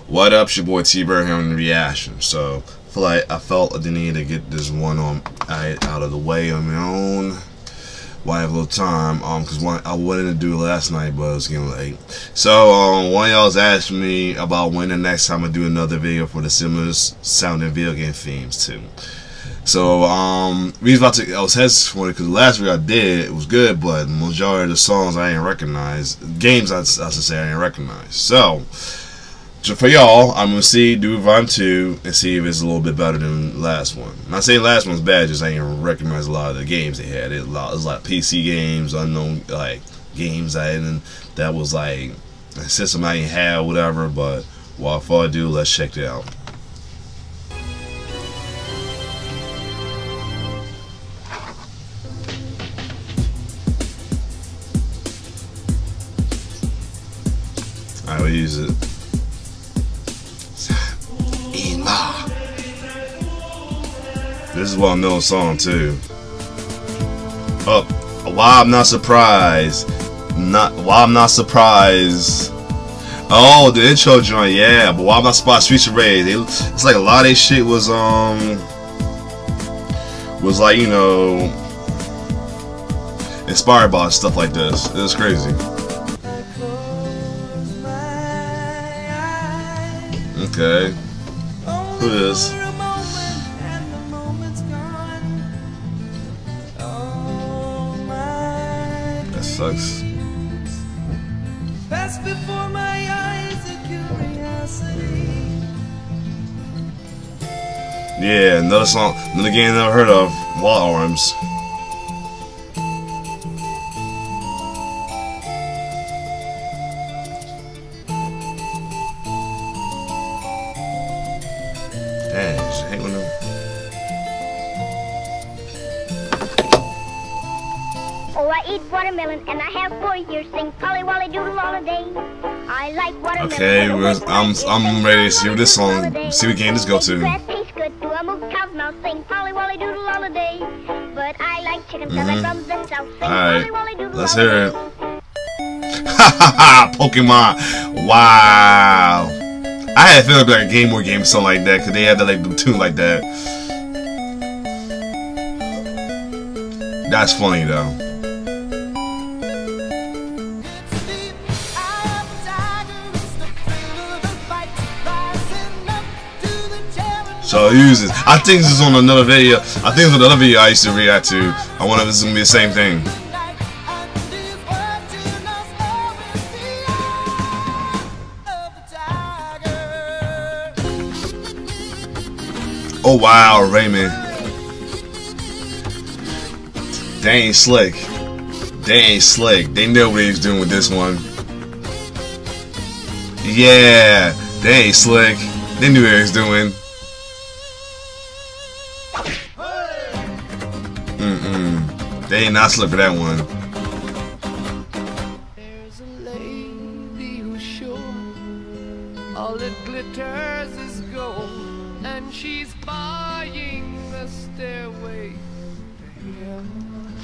What up, it's your boy T-Bird here on the reaction. So I felt the need to get this one on out of the way on my own while I have a little time. Cause I wanted to do it last night, but it was getting late. So one of y'all's asked me about when the next time I do another video for the similar sounding video game themes too. So I was hesitant for it because the last video I did, it was good, but the majority of the songs I didn't recognize, games I should say I didn't recognize. So for y'all, I'm gonna do Volume 2 and see if it's a little bit better than the last one. I'm not saying the last one's bad, just I didn't recognize a lot of the games they had. It was like PC games, unknown like games that was like a system I didn't have, whatever. But without further ado, let's check it out. Alright, we'll use it. This is a well-known song too. Oh, why I'm not surprised? Why I'm not surprised? Oh, the intro joint, yeah. But why I'm not surprised? Streets of Rage. It's like a lot of their shit was like, you know, inspired by stuff like this. It was crazy. Okay, who is? That sucks. Yeah, another song, another game I never heard of. Wild Arms. Hang on. Oh, I eat watermelon and I have 4 years. Sing Polly Wolly Doodle all day. I like watermelon. Okay, I'm ready to see what this song. See what game this go to. Grass tastes good. Do I move cow's mouth? Sing Polly Wolly Doodle all day. But I like chicken because I comes in south. Sing Polly Wolly Doodle. Let's hear it. Hahaha, Pokemon. Wow. I had a feeling like a Game Boy game or something like that, because they had that like the tune like that. That's funny though. So use this. I think this is on another video. I think it's another video I used to react to. I wonder if this is gonna be the same thing. Oh wow, Raymond. They ain't slick. They ain't slick. They know what he's doing with this one. Yeah, they ain't slick. They knew what he was doing. They ain't not slick for that one. There's a lady who's sure all that glitters is gold, and she's buying the stairway to heaven.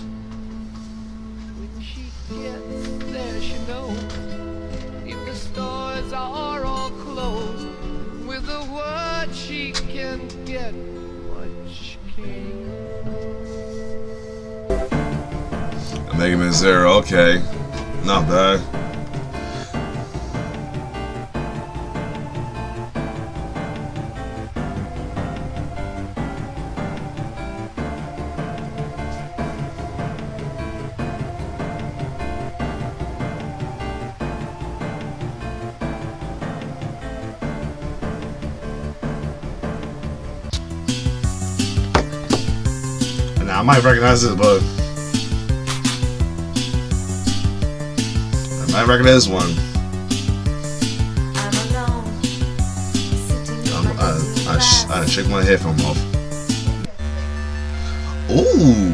When she gets there, she knows if the stores are all closed, with a word she can get what she can. Mega Man Zero, okay. Not bad. Now I might recognize this, but I recognize this one. I done shake my headphone off. Ooh.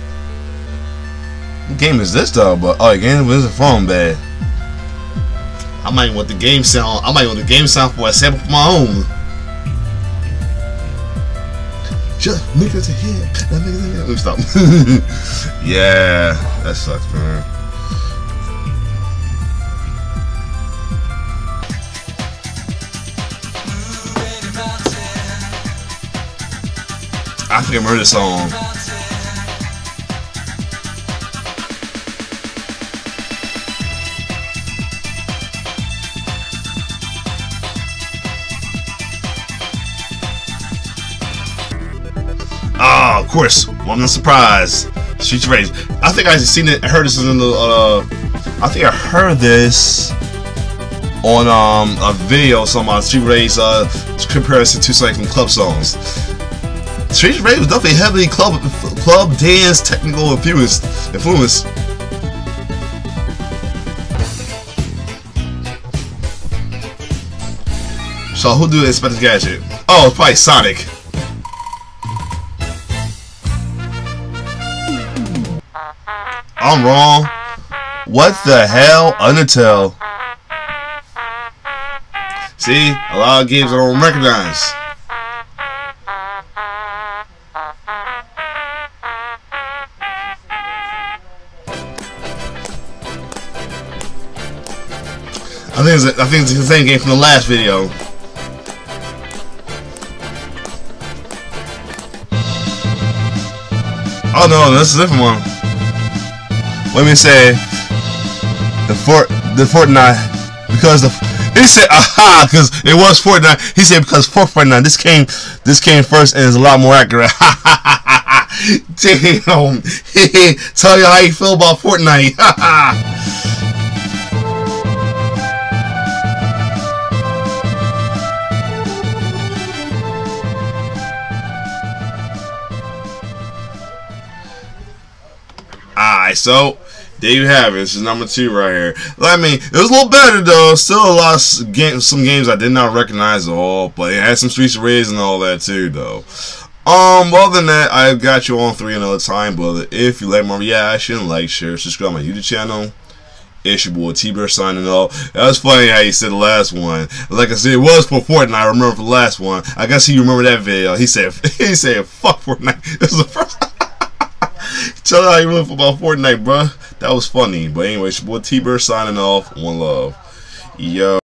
What game is this though? But oh, again, this is a phone bad. I might want the game sound. I might want the game sound for a sample for my own. Just make it to here. Let me stop. Yeah, that sucks, man. I think I remember this song. Ah, of course. Well, I'm not surprised. Streets of Rage. I think I seen it. I heard this in the. I think I heard this on a video. Some Street Rage comparison to some club songs. Street Rage was definitely heavily club dance technical influence. So who do they expect to Gadget? Oh, it's probably Sonic. I'm wrong. What the hell? Undertale. See, a lot of games I don't recognize. I think it's the same game from the last video. Oh no, this is a different one. Let me say the Fortnite because he said aha because it was Fortnite. He said because Fortnite this came first and is a lot more accurate. Damn. Tell you how you feel about Fortnite. Alright, so there you have it. This is number 2 right here. I mean, it was a little better though. Still a lot of some games I did not recognize at all, but it had some Streets of Rage and all that too though. Other than that, I got you on 3 another time, brother. If you like my reaction, like, share, subscribe to my YouTube channel. It's your boy T-Bear signing off. That was funny how you said the last one. Like I said, it was for Fortnite. I remember for the last one. I guess you remember that video. He said fuck Fortnite. This was the first. Tell her how you feel about Fortnite, bruh. That was funny. But anyway, it's your boy T-Bear signing off. One love. Yo.